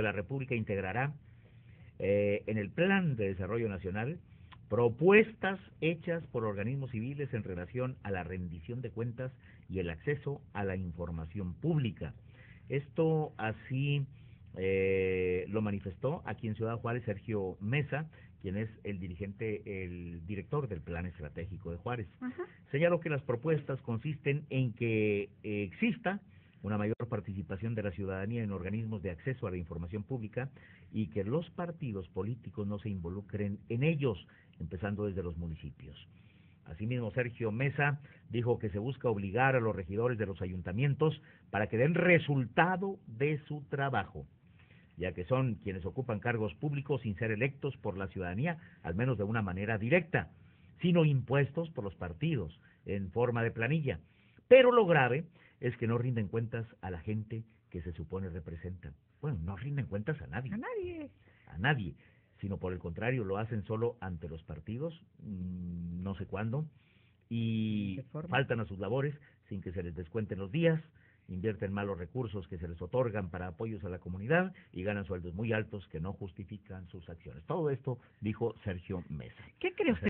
la República integrará en el Plan de Desarrollo Nacional propuestas hechas por organismos civiles en relación a la rendición de cuentas y el acceso a la información pública. Esto así lo manifestó aquí en Ciudad Juárez Sergio Mesa, quien es el director del Plan Estratégico de Juárez. Señaló que las propuestas consisten en que exista una mayor participación de la ciudadanía en organismos de acceso a la información pública y que los partidos políticos no se involucren en ellos, empezando desde los municipios. Asimismo, Sergio Mesa dijo que se busca obligar a los regidores de los ayuntamientos para que den resultado de su trabajo, ya que son quienes ocupan cargos públicos sin ser electos por la ciudadanía, al menos de una manera directa, sino impuestos por los partidos en forma de planilla. Pero lo grave es que no rinden cuentas a la gente que se supone representan. Bueno, no rinden cuentas a nadie. A nadie, sino por el contrario, lo hacen solo ante los partidos, no sé cuándo, y faltan a sus labores sin que se les descuenten los días, invierten mal los recursos que se les otorgan para apoyos a la comunidad y ganan sueldos muy altos que no justifican sus acciones. Todo esto dijo Sergio Mesa. ¿Qué cree usted?